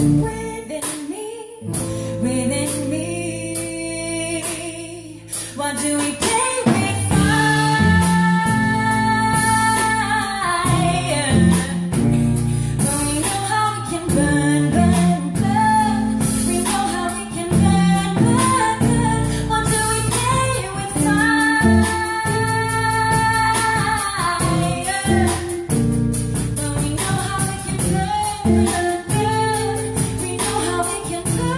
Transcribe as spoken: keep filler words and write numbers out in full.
within me, within me. Why do we play with fire when we know how we can burn, burn, burn? We know how we can burn, burn, burn. Why do we play with fire when we know how we can burn, burn, burn? We know how we can burn.